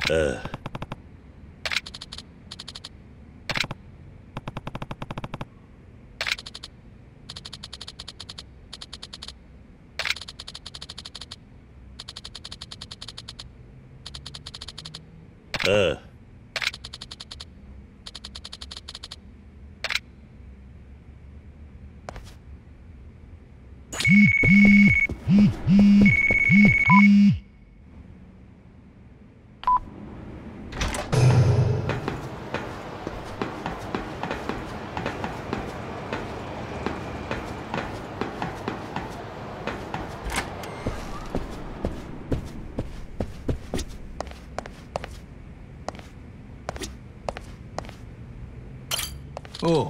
おう。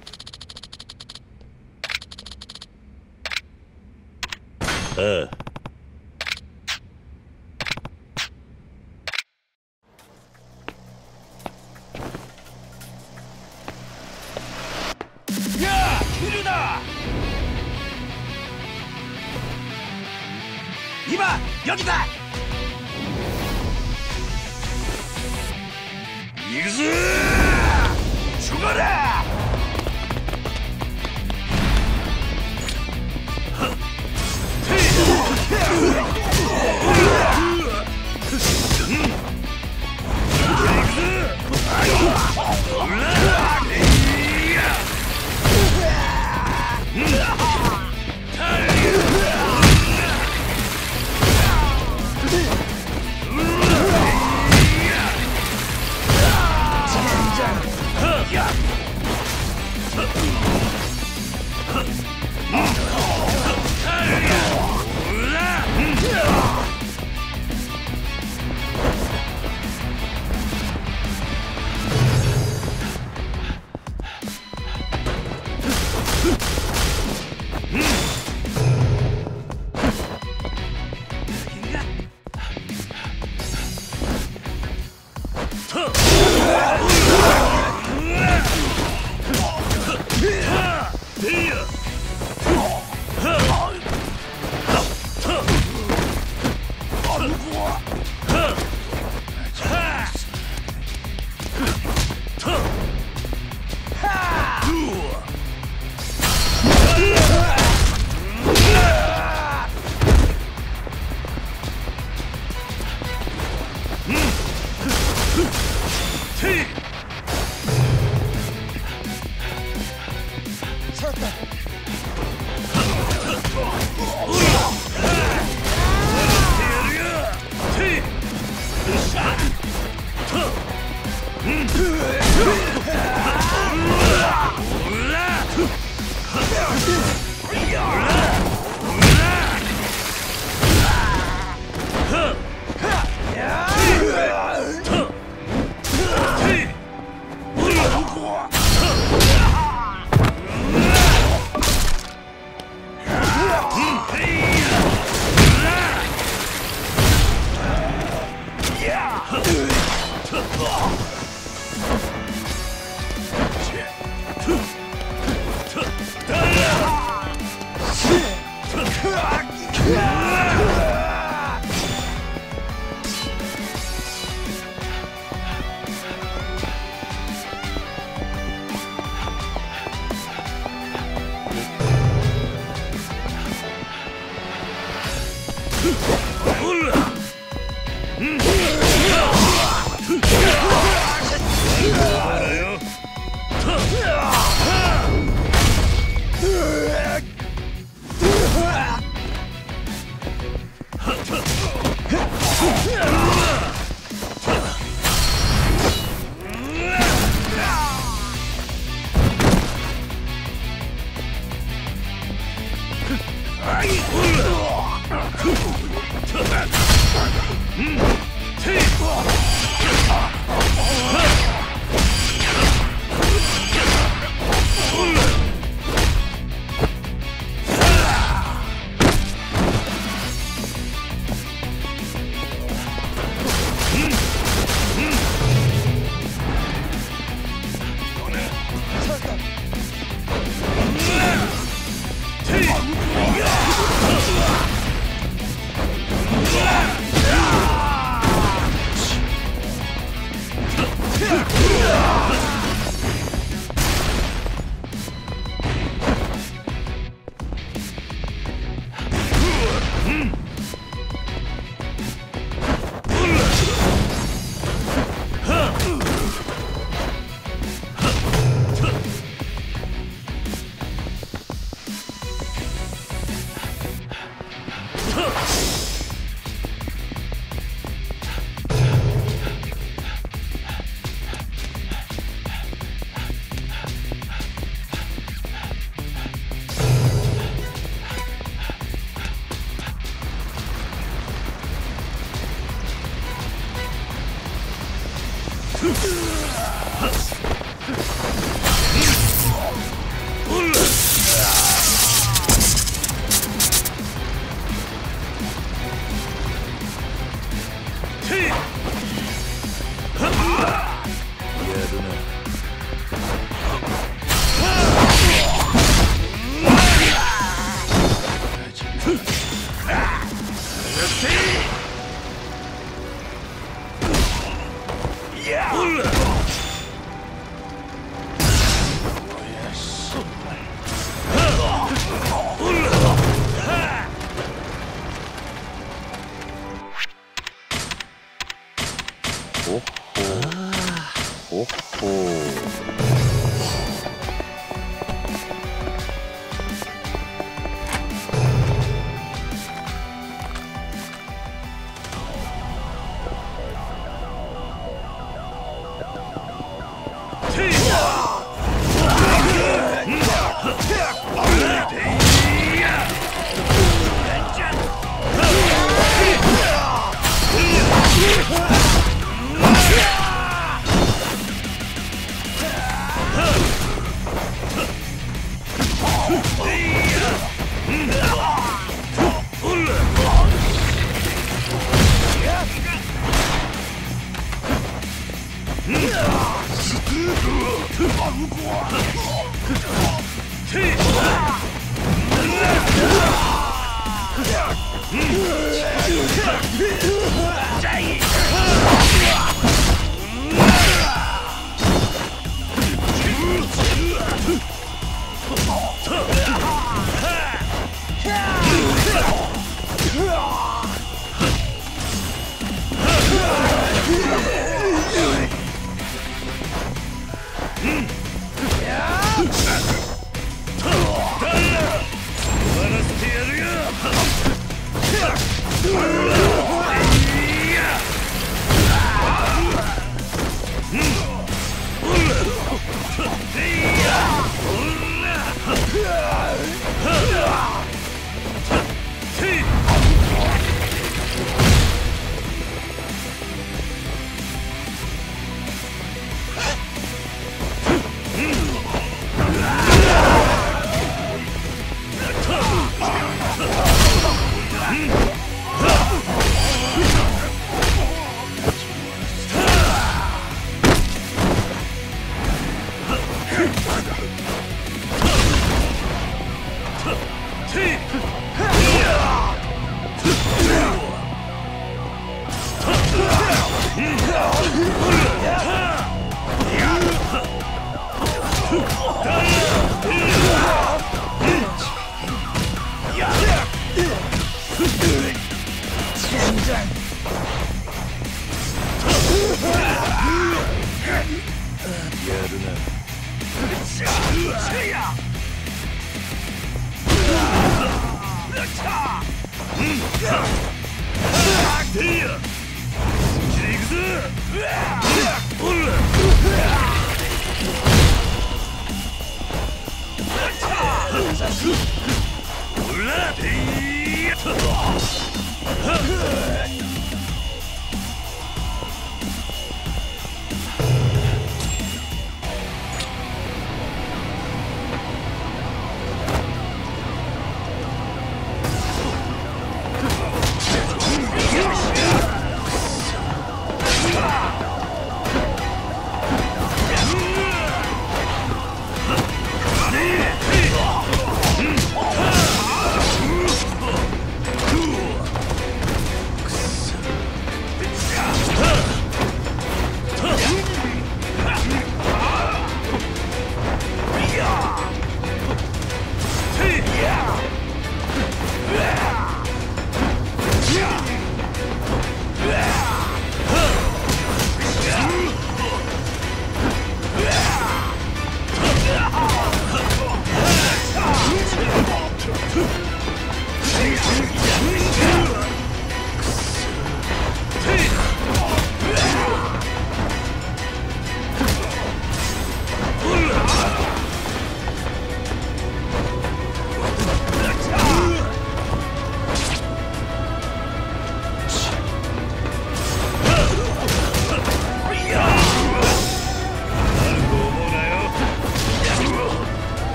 来るな。今よけた。行くぞー。ちょがら。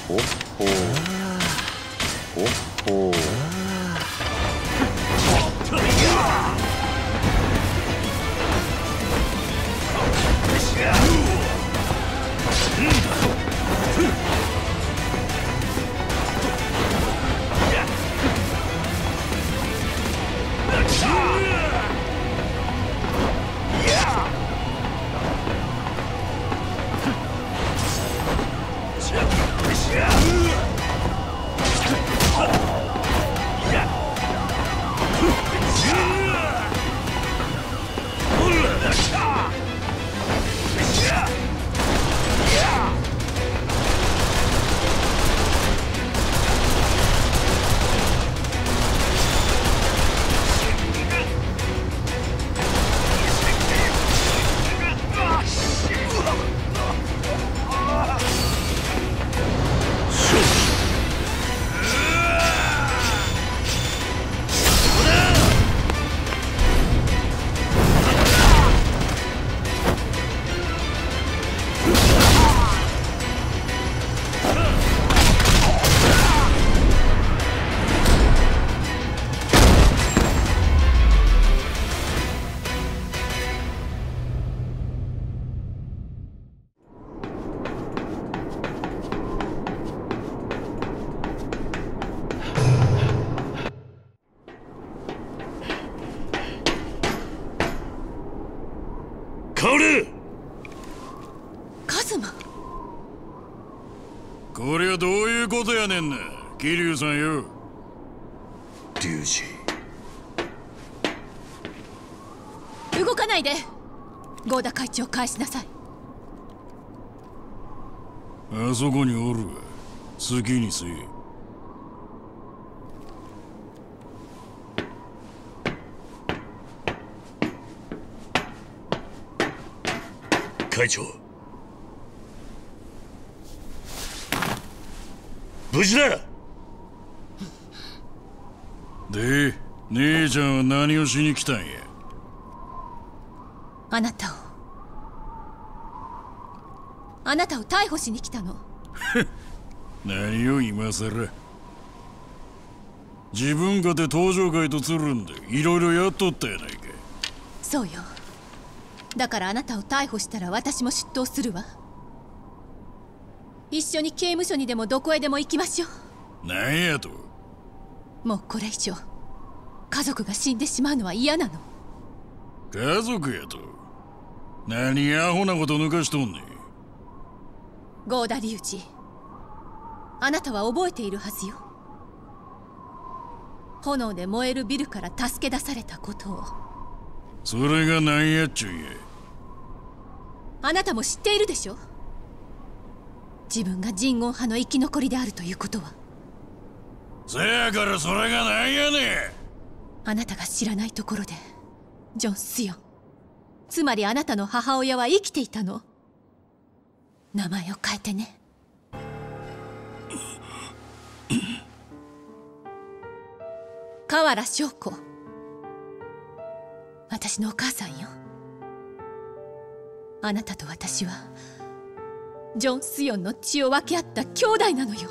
ほっほほっほ。 カズマ。 これはどういうことやねんな、桐生さんよ。 龍二、 動かないで。合田会長返しなさい。 あそこにおるわ。好きにせえ。 会長、無事だ。 で、姉ちゃんは何をしに来たんや。 あなたを逮捕しに来たの。 何を今さら。自分かて登場会とつるんでいろいろやっとったやないか。 そうよ。だからあなたを逮捕したら私も出頭するわ。一緒に刑務所にでもどこへでも行きましょう。 なんやと。 もうこれ以上家族が死んでしまうのは嫌なの。 家族やと。何アホなこと抜かしとんねん。 合田隆二、あなたは覚えているはずよ。炎で燃えるビルから助け出されたことを。 それが何やっちゅうんや。 あなたも知っているでしょ。自分が人言派の生き残りであるということは。 せやからそれが何やねん。 あなたが知らないところでジョン・スヨン、つまりあなたの母親は生きていたの。名前を変えてね。河原祥子、私のお母さんよ。あなたと私はジョン・スヨンの血を分け合った兄弟なのよ。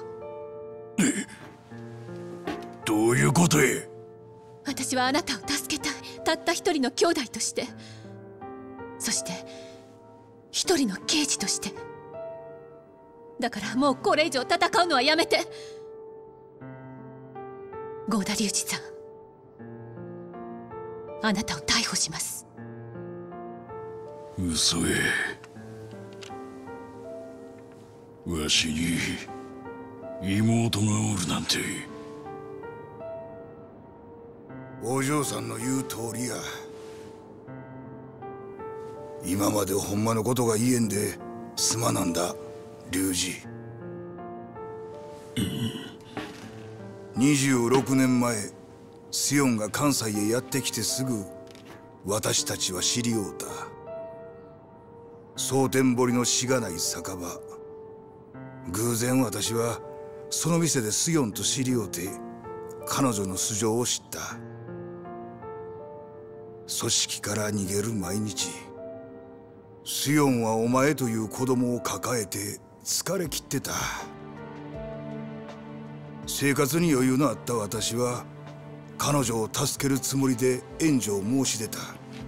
どういうことや。 私はあなたを助けたい、たった一人の兄弟として、そして一人の刑事として。だからもうこれ以上戦うのはやめて。合田隆二さん、あなたを逮捕します。 嘘や。わしに妹がおるなんて。 お嬢さんの言う通りや。今までほんまのことが言えんですまなんだ龍二。26年前スヨンが関西へやってきてすぐ私たちは知り合うた。蒼天堀のしがない酒場。偶然私はその店でスヨンと知り合うて彼女の素性を知った。組織から逃げる毎日。スヨンはお前という子供を抱えて疲れ切ってた。 生活に余裕のあった私は彼女を助けるつもりで援助を申し出た。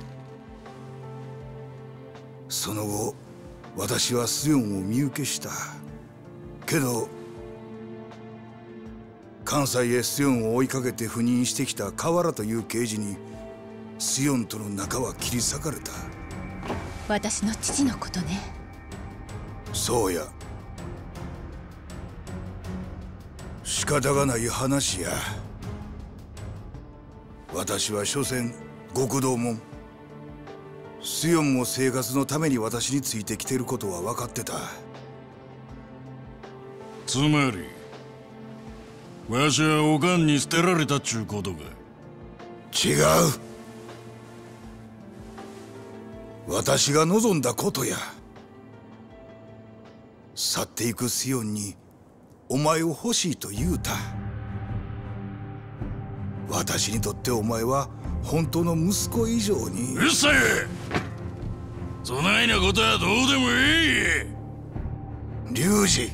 その後私はスヨンを身請けした。けど関西へスヨンを追いかけて赴任してきた河原という刑事にスヨンとの仲は切り裂かれた。 私の父のことね。 そうや。仕方がない話や。私は所詮極道もん。スヨンも生活のために私についてきてることは分かってた。 つまりわしはおかんに捨てられたっちゅうことか。 違う。私が望んだことや。去っていくスヨンにお前を欲しいと言うた。私にとってお前は本当の息子以上に。 うっさい。そないなことはどうでもいい。 龍二、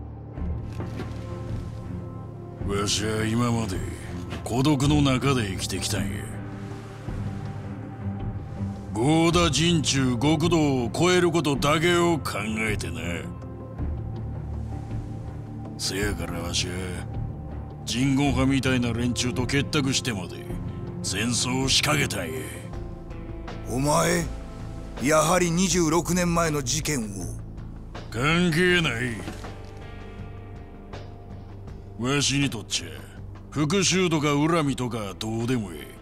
わしは今まで孤独の中で生きてきたんや。合田陣中極道を超えることだけを考えてな。せやからわしは人言派みたいな連中と結託してまで戦争を仕掛けたんや。 お前やはり26年前の事件を。 関係ない。わしにとっちゃ復讐とか恨みとかどうでもええ。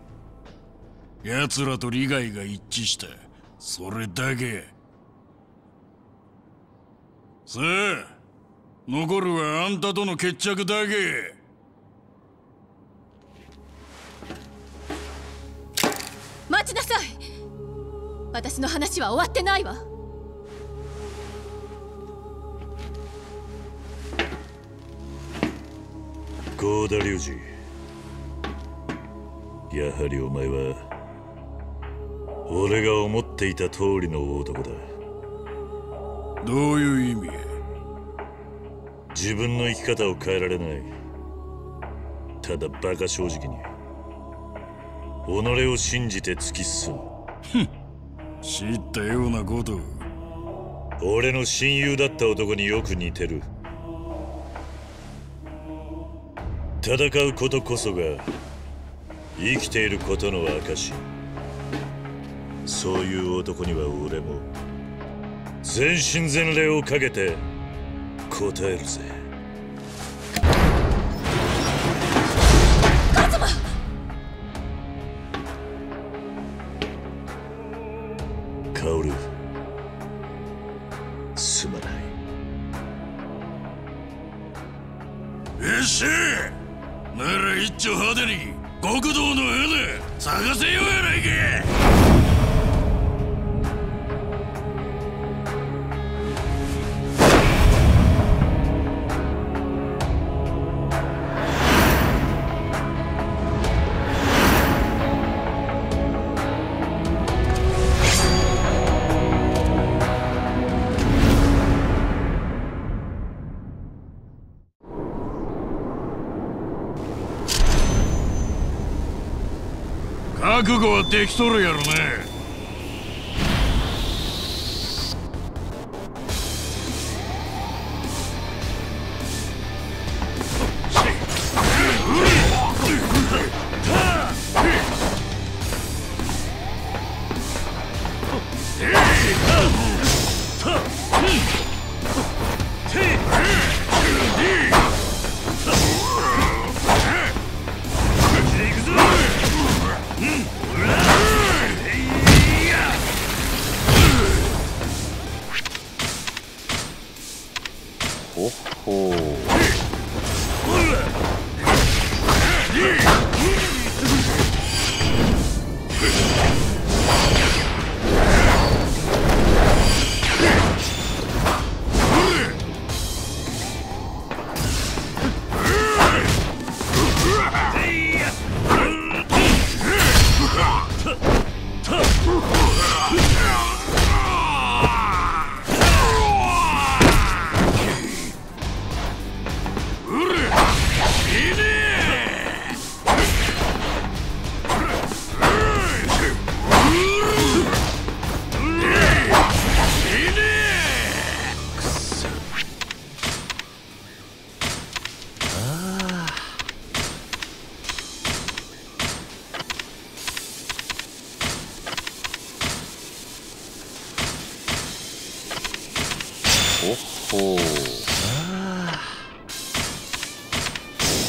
奴らと利害が一致した、それだけ。さあ残るはあんたとの決着だけ。 待ちなさい。私の話は終わってないわ。 合田隆二、やはりお前は俺が思っていた通りの男だ。 どういう意味や。 自分の生き方を変えられない。ただバカ正直に己を信じて突き進む。 知ったようなこと。 俺の親友だった男によく似てる。戦うことこそが生きていることの証。そういう男には俺も全身全霊をかけて答えるぜ。薫、すまない。 よっしゃなら一丁派手に極道の花探せようやないか。覚悟はできとるやろね。行くぞ。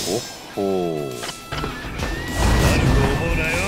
ほう。 悪く思うなよ。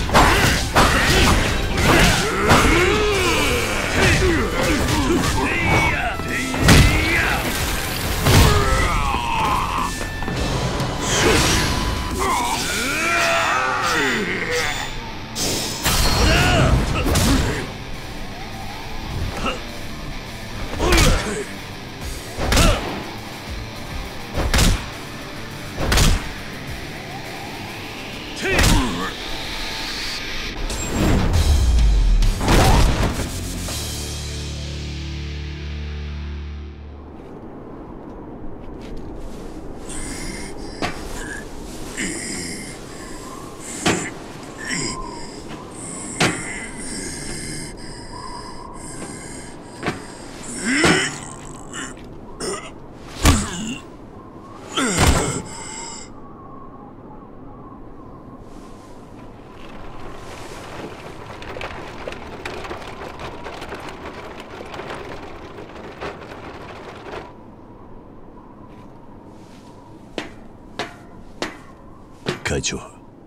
会長、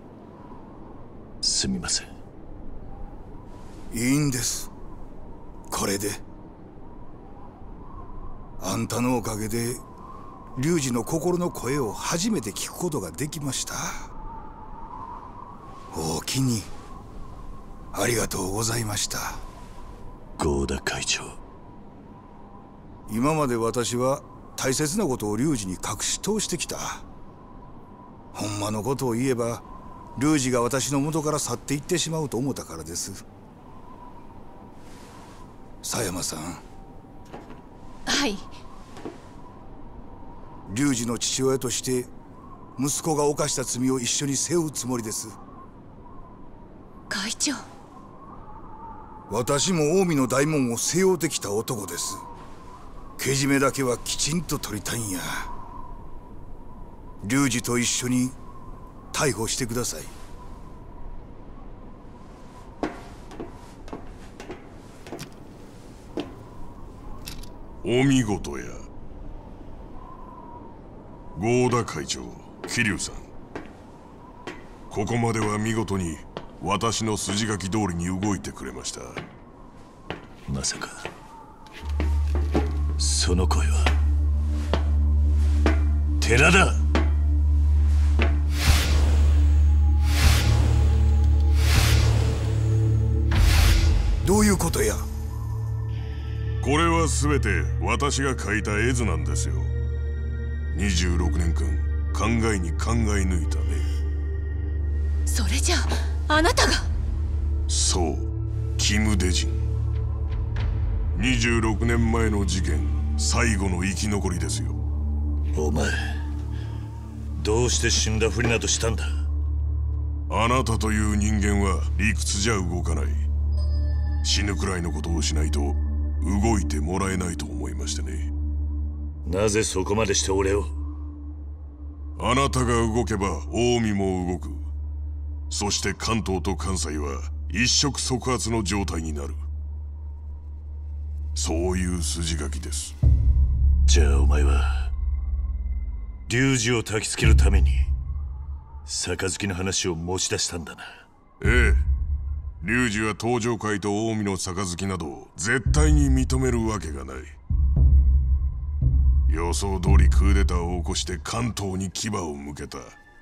すみません。 いいんです。これであんたのおかげで龍二の心の声を初めて聞くことができました。おおきにありがとうございました。 合田会長、 今まで私は大切なことを龍二に隠し通してきた。ほんまのことを言えば龍二が私の元から去っていってしまうと思ったからです。狭山さん。 はい。 龍二の父親として息子が犯した罪を一緒に背負うつもりです。 会長。 私も近江の大門を背負ってきた男です。けじめだけはきちんと取りたいんや。龍二と一緒に逮捕してください。 お見事や。合田会長、桐生さん、ここまでは見事に私の筋書き通りに動いてくれました。 まさかその声は寺田。 どういうことや。 これは全て私が描いた絵図なんですよ。26年間考えに考え抜いたね。 それじゃあなたが。 そう、キム・デジン。26年前の事件最後の生き残りですよ。 お前どうして死んだふりなどしたんだ。 あなたという人間は理屈じゃ動かない。死ぬくらいのことをしないと動いてもらえないと思いましてね。 なぜそこまでして俺を。 あなたが動けば近江も動く。そして関東と関西は一触即発の状態になる。そういう筋書きです。 じゃあお前は龍二を焚きつけるために杯の話を持ち出したんだな。 ええ、龍二は東上界と近江の杯など絶対に認めるわけがない。予想通りクーデターを起こして関東に牙を向けた。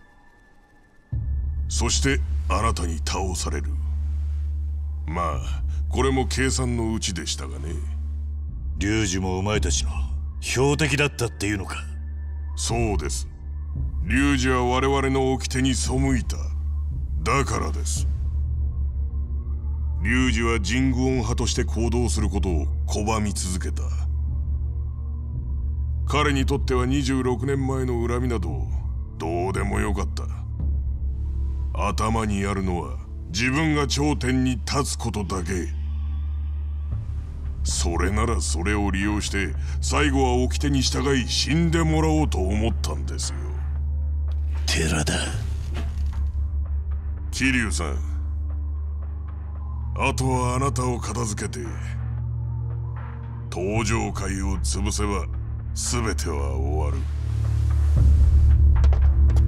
そしてあなたに倒される。まあこれも計算のうちでしたがね。 龍二もお前たちの標的だったっていうのか。 そうです。龍二は我々の掟に背いた。だからです。龍二は神宮音派として行動することを拒み続けた。彼にとっては26年前の恨みなどどうでもよかった。頭にあるのは自分が頂点に立つことだけ。それならそれを利用して最後は掟に従い死んでもらおうと思ったんですよ。 寺田。 桐生さん、あとはあなたを片付けて東上界を潰せば全ては終わる。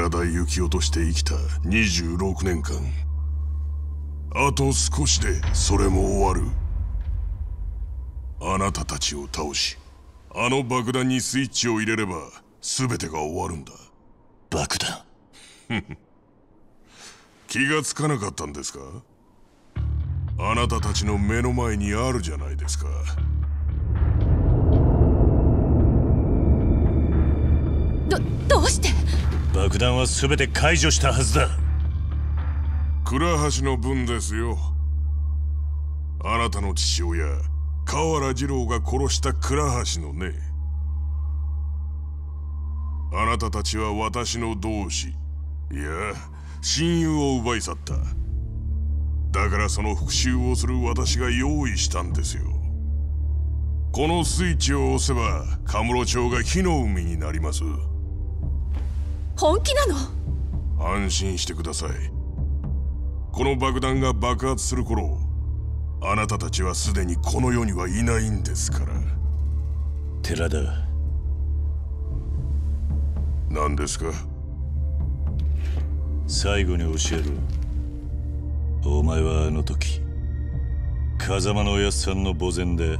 寺田幸雄として生きた26年間。あと少しでそれも終わる。あなたたちを倒し、あの爆弾にスイッチを入れれば全てが終わるんだ。 爆弾。 気がつかなかったんですか？あなたたちの目の前にあるじゃないですか。 どうして？ 爆弾は全て解除したはずだ。 倉橋の分ですよ。あなたの父親河原次郎が殺した倉橋のね。あなたたちは私の同志、いや親友を奪い去った。だからその復讐をする私が用意したんですよ。このスイッチを押せばカムロ町が火の海になります。 本気なの？ 安心してください。この爆弾が爆発する頃、あなたたちはすでにこの世にはいないんですから。 寺田。 何ですか？ 最後に教えろ。お前はあの時風間のおやっさんの墓前で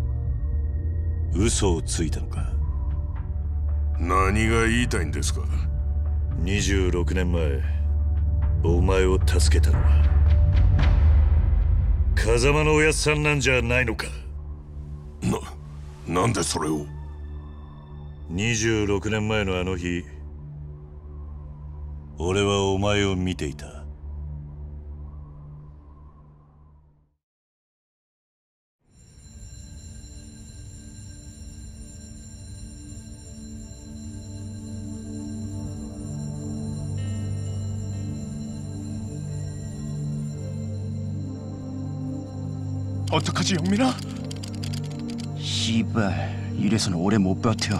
嘘をついたのか？ 何が言いたいんですか ？26年前お前を助けたのは風間のおやっさんなんじゃないのか？ なんでそれを ？26年前のあの日、俺はお前を見ていた。 어떡하지 영민아? 씨발 이래서는 오래 못 버텨.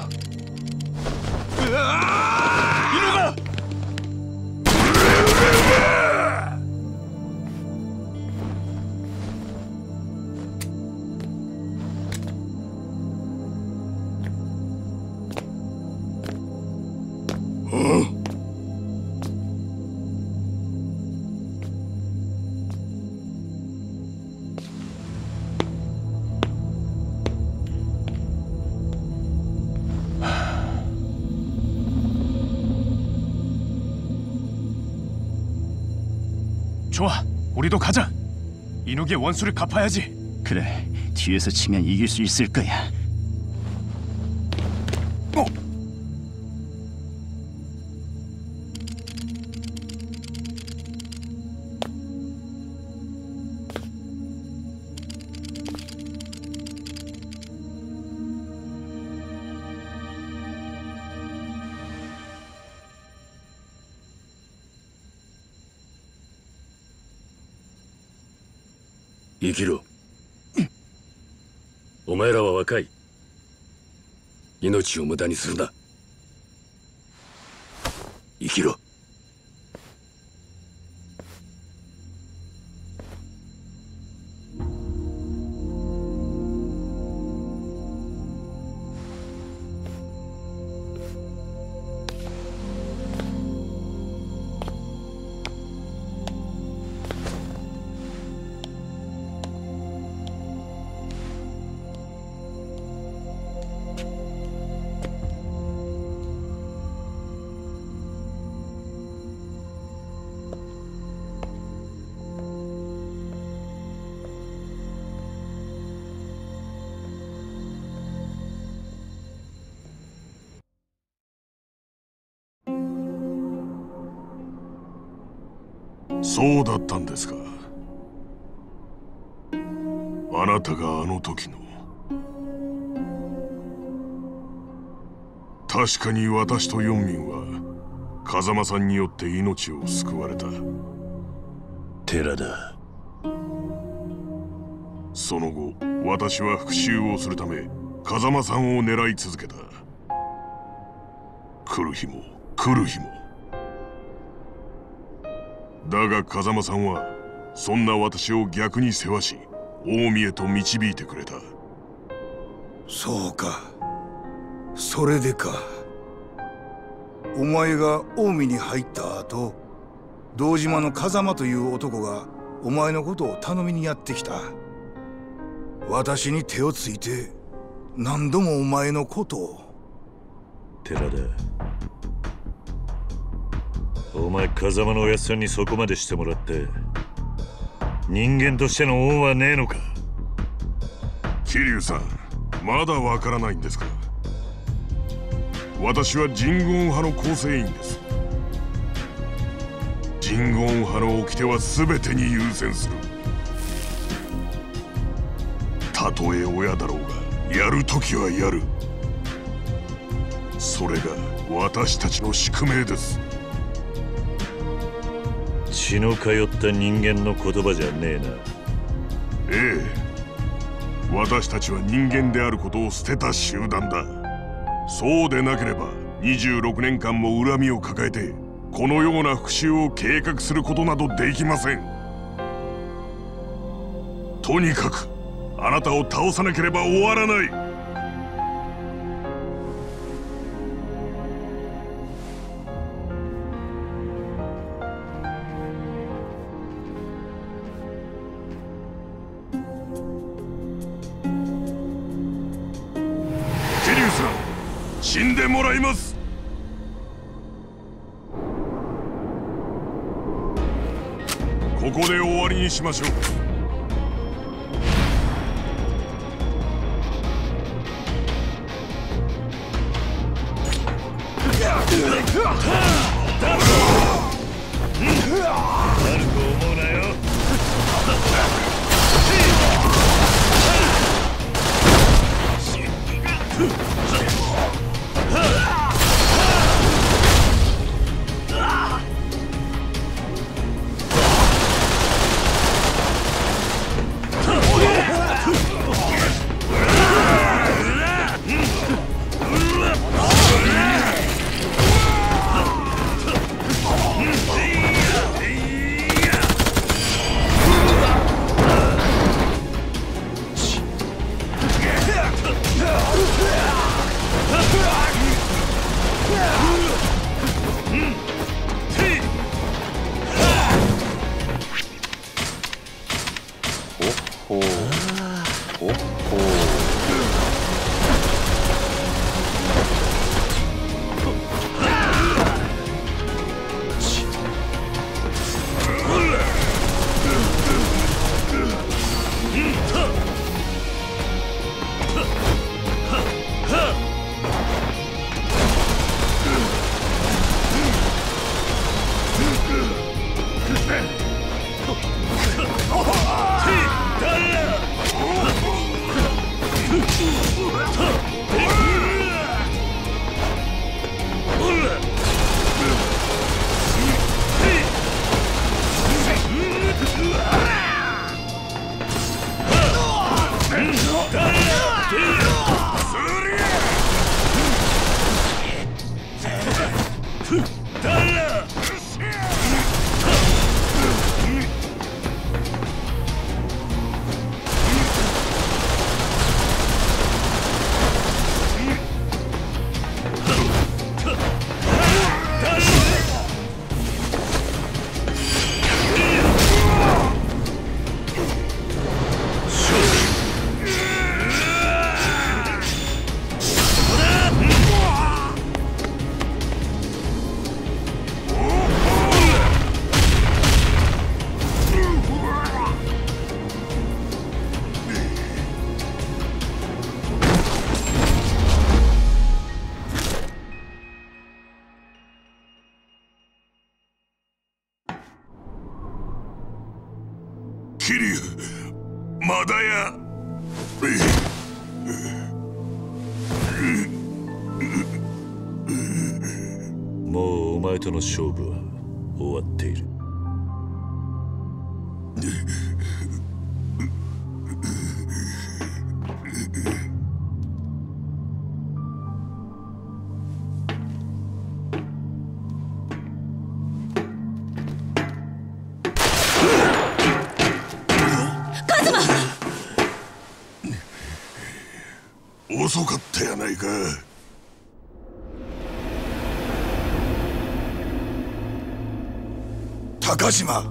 이놈아! 좋아, 우리도 가자. 인욱의 원수를 갚아야지. 그래, 뒤에서 치면 이길 수 있을 거야. 이生きろ。お前らは若い。命を無駄にするな。生きろ。 そうだったんですか。あなたがあの時の。確かに私と四民は風間さんによって命を救われた。 寺田。 その後私は復讐をするため風間さんを狙い続けた。来る日も来る日も。だが風間さんはそんな私を逆に世話し近江へと導いてくれた。 そうか、それでか。 お前が近江に入った後、堂島の風間という男がお前のことを頼みにやってきた。私に手をついて何度もお前のことを。 寺田、お前風間のおやっさんにそこまでしてもらって人間としての恩はねえのか。 桐生さん、まだわからないんですか。私はジングオン派の構成員です。ジングオン派の掟は全てに優先する。たとえ親だろうがやるときはやる。それが私たちの宿命です。 血の通った人間の言葉じゃねえな。 ええ、私たちは人間であることを捨てた集団だ。そうでなければ26年間も恨みを抱えてこのような復讐を計画することなどできません。とにかくあなたを倒さなければ終わらない。死んでもらいます。ここで終わりにしましょう。 悪く思うなよ。 桐生、まだや。 もうお前との勝負は終わっている。 遅かったやないか。 高島。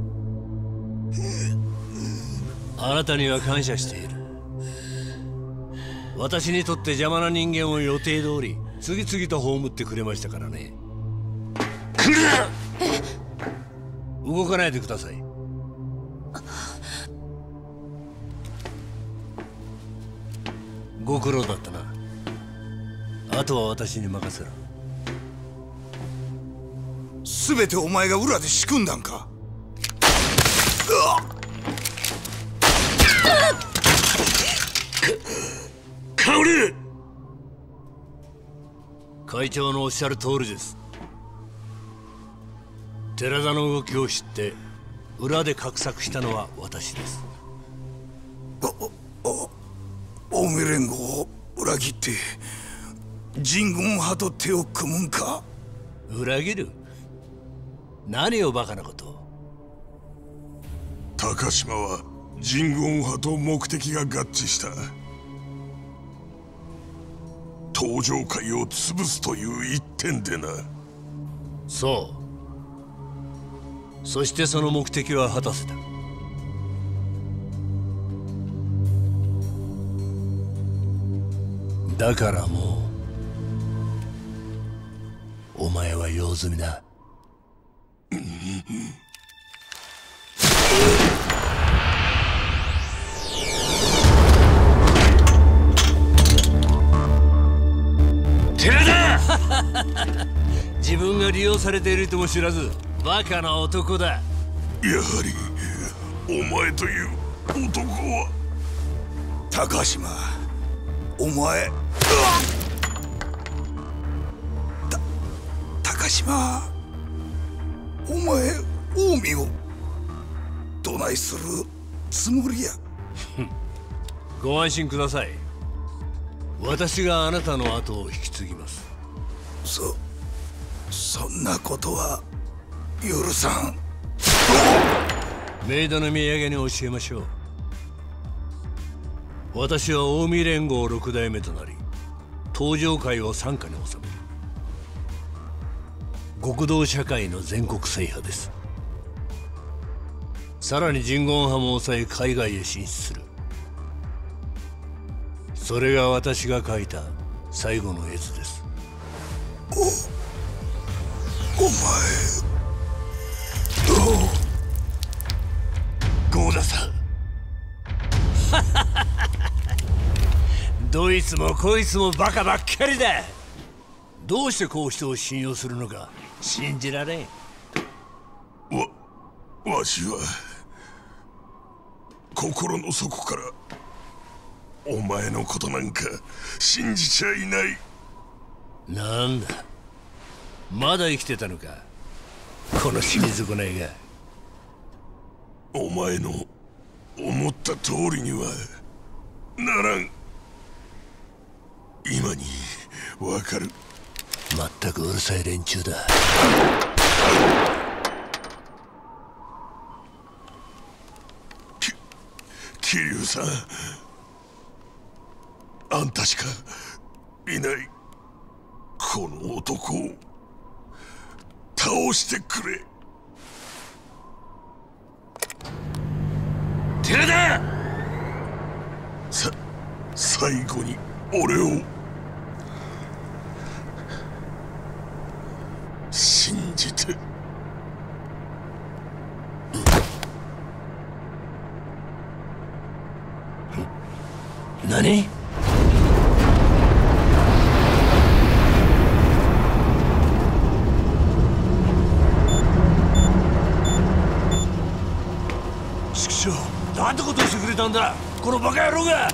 あなたには感謝している。私にとって邪魔な人間を予定通り次々と葬ってくれましたからね。来るな！動かないでください。ご苦労だったな。あとは私に任せろ。 全てお前が裏で仕組んだんか？ 薫！会長のおっしゃる通りです。寺田の動きを知って裏で画策したのは私です。 近江連合を裏切って神軍派と手を組むんか？ 裏切る？何をバカなことを。 高島は神軍派と目的が合致した。登場会を潰すという一点でな。 そう。そしてその目的は果たせた。だからもうお前は用済みだ。寺田！自分が利用されているとも知らずバカな男だ。 やはりお前という男は。 高島、お前。高島、お前近江をどないするつもりや？ ご安心ください。私があなたの後を引き継ぎます。 そんなことは許さん。 メイドの土産に教えましょう。私は近江連合6代目となり登場会を傘下に収める極道社会の全国制覇です。さらに神言派も抑え海外へ進出する。それが私が描いた最後の絵図です。 お前ゴーダさんどいつもこいつもバカばっかりだ。どうしてこう人を信用するのか信じられん。 わしは心の底からお前のことなんか信じちゃいない。 なんだまだ生きてたのかこの死に損ないが。 お前の思った通りにはならん。今にわかる。 まったくうるさい連中だ。 桐生さん、あんたしかいない。この男を倒してくれ。 寺田！ 最後に俺を信じて。 何？畜生、なんてことをしてくれたんだこのバカ野郎が。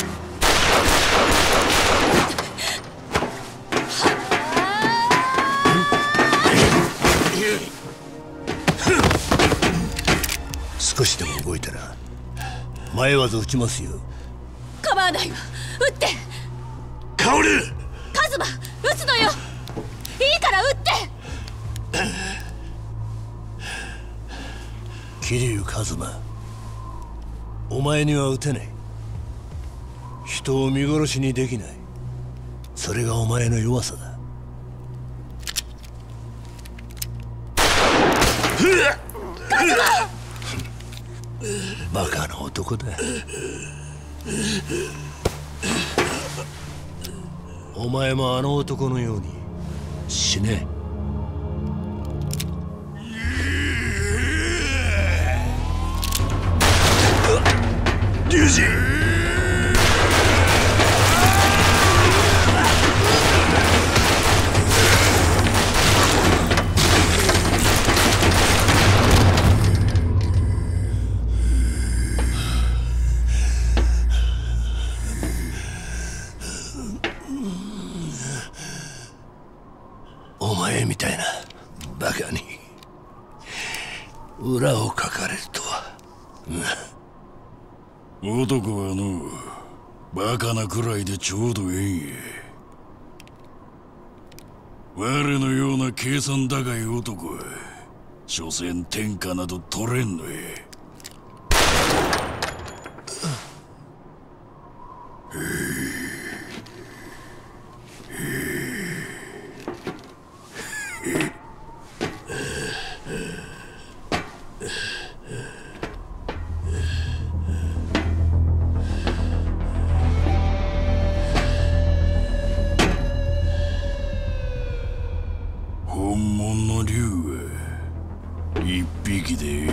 少しでも動いたら迷わず撃ちますよ。 構わないわ、撃って。 薫！ カズマ、撃つのよ。いいから撃って。 桐生一馬、お前には撃てない。人を見殺しにできない。それがお前の弱さだ。 バカな男だ。お前もあの男のように死ね。 龍二！ お前みたいなバカに裏をかかれるとは。 男はのバカなくらいでちょうどええんや。我のような計算高い男は所詮天下など取れんのや。本物の竜は一匹で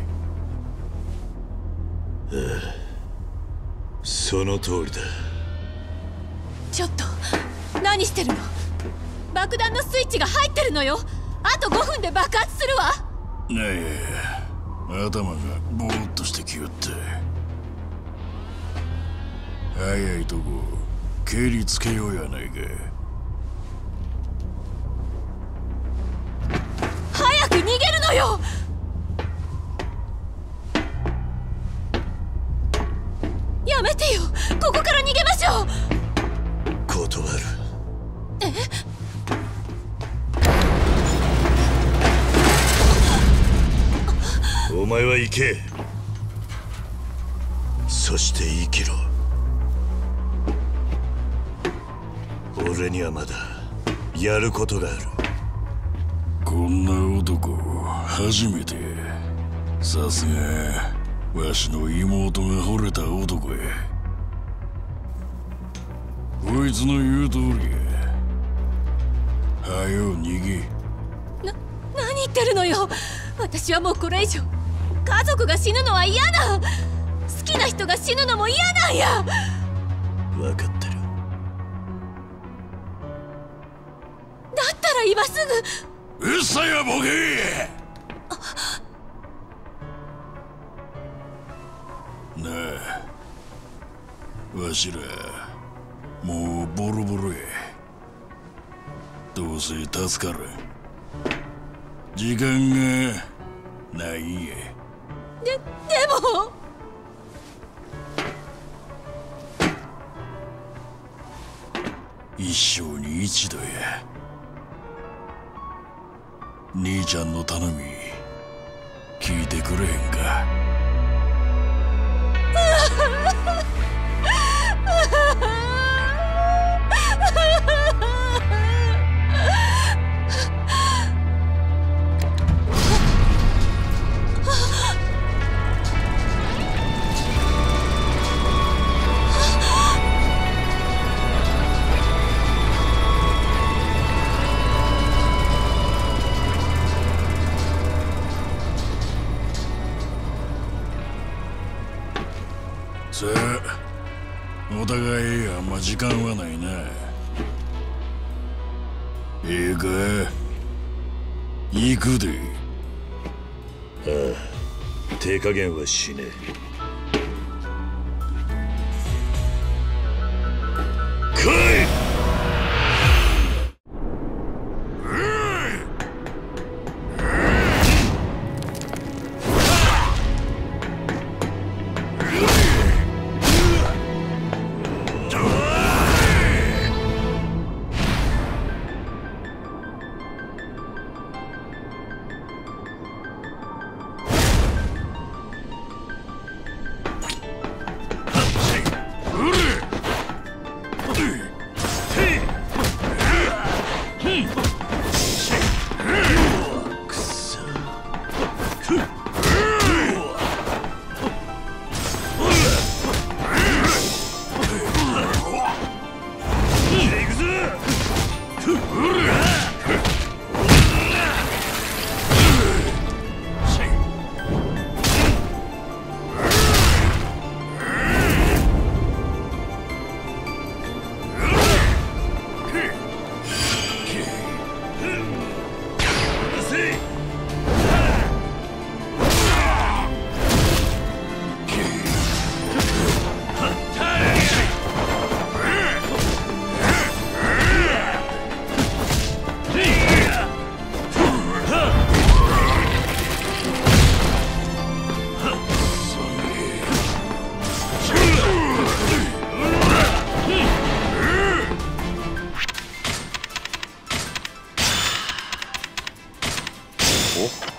その通りだ。 ちょっと何してるの？爆弾のスイッチが入ってるのよ。あと5分で爆発するわ。 ねえ、頭がぼーっとしてきよった。早いとこ蹴りつけようやないか。 早く逃げるのよ。やめてよ。ここから逃げましょう。 断る。お前は行け。そして生きろ。俺にはまだやることがある。こんな男初めて。さすがわしの妹が惚れた男や。こいつの言う通りや。はよ逃げ。 何言ってるのよ。私はもうこれ以上家族が死ぬのは嫌だ。好きな人が死ぬのも嫌なんや。 分かってる。 だったら今すぐ。うっさいわボケ。なあ、わしらもうボロボロや。どうせ助からん。時間がないんや。 でも一生に一度や。兄ちゃんの頼み聞いてくれへんか。さあ、お互いあんま時間はないな。ええか、行くで。ああ、手加減はしねえ。来い。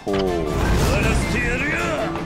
ほう。 終わらせてやるよ。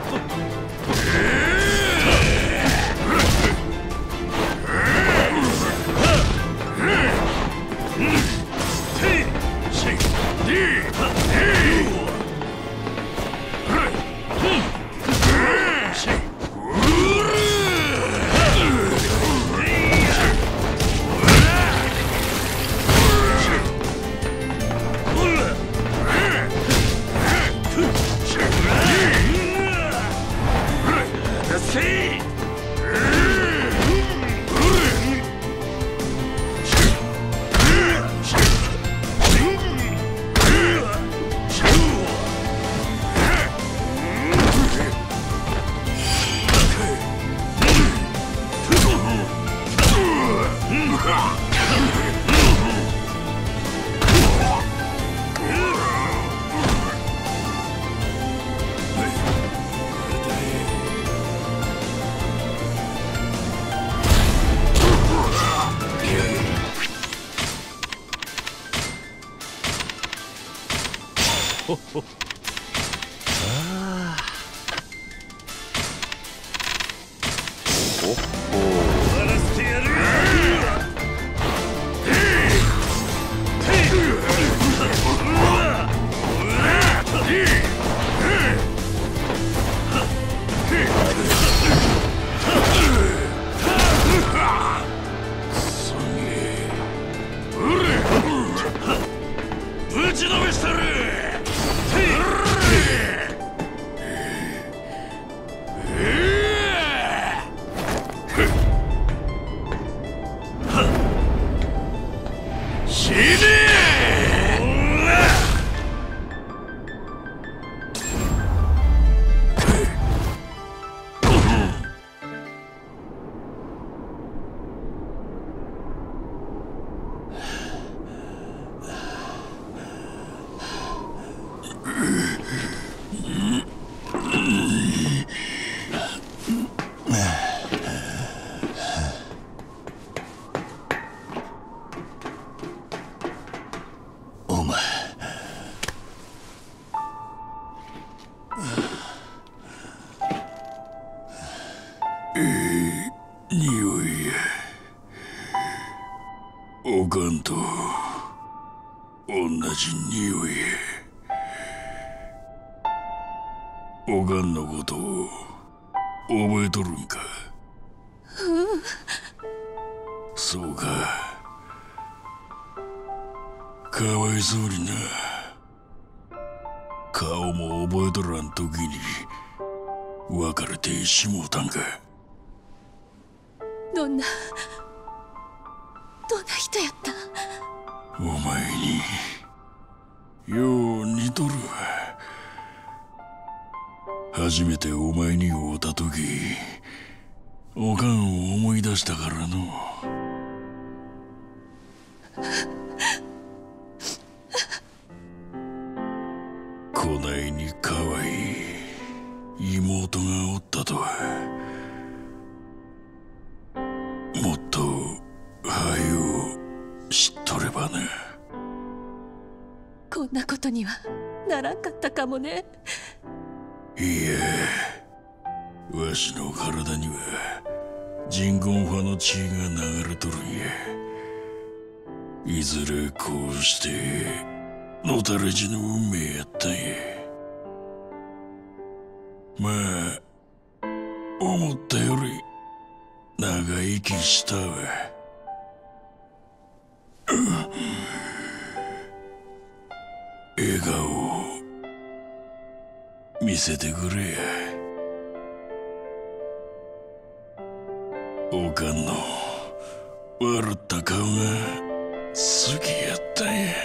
匂い。おかんと同じ匂い。おかんのことを覚えとるんか？そうか。かわいそうにな。顔も覚えとらん時に別れてしもうたんか。 どんな人やった？ お前によう似とるわ。初めてお前に会うた時、おかんを思い出したからの。こないにかわいい妹がおったとは。もっと早う知っとればな。 こんなことにはならんかったかもね。 いや、わしの体には人言派の血が流れとるんや。いずれこうしてのたれ死ぬ運命やったんや。まあ思ったより長生きしたわ。笑顔を見せてくれや。おかんの笑った顔が好きやったんや。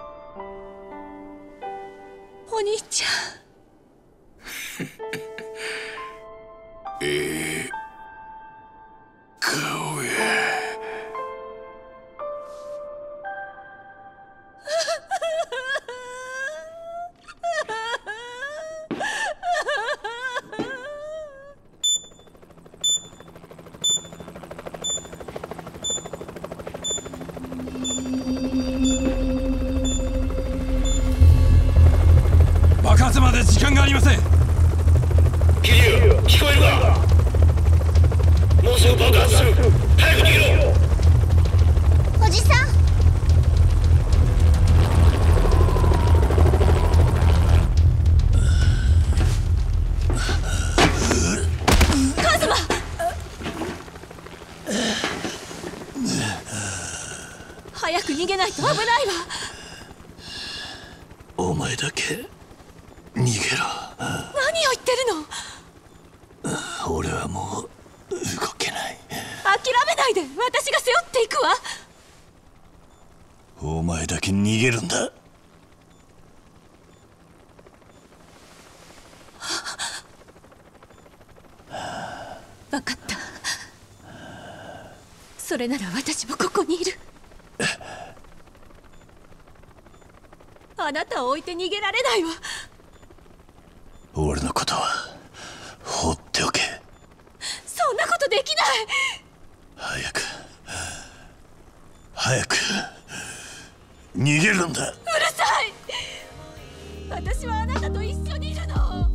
お兄ちゃん。 顔や。 で時間がありません。 桐生、聞こえるか？もうすぐ爆発する。早く逃げろ。 おじさん。 カズマ。早く逃げないと危ないわ。 お前だけ逃げろ。 何を言ってるの？ 俺はもう動けない。 諦めないで、私が背負っていくわ。 お前だけ逃げるんだ。 分かった。それなら私もここにいる。あなたを置いて逃げられないわ。 俺のことは放っておけ。 そんなことできない。 早く逃げるんだ。 うるさい。私はあなたと一緒にいるの。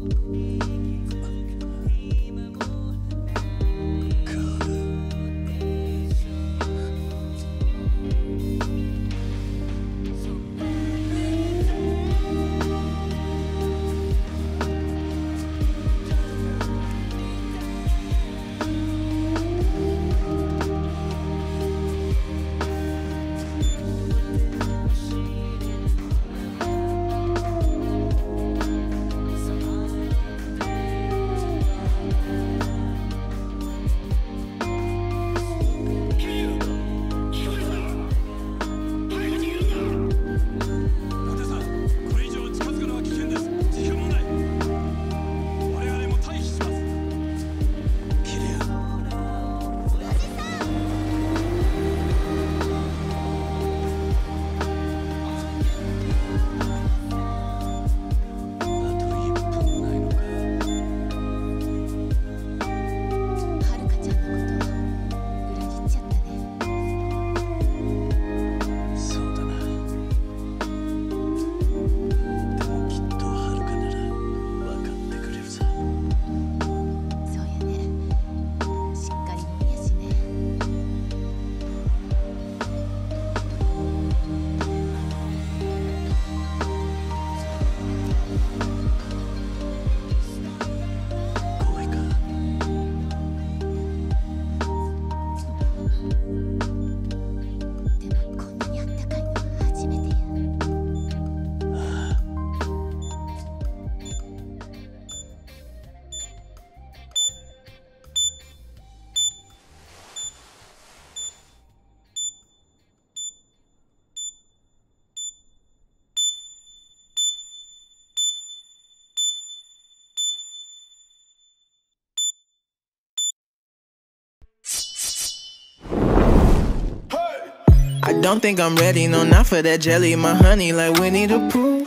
I don't think I'm ready, no, not for that jelly. My honey like Winnie the Pooh.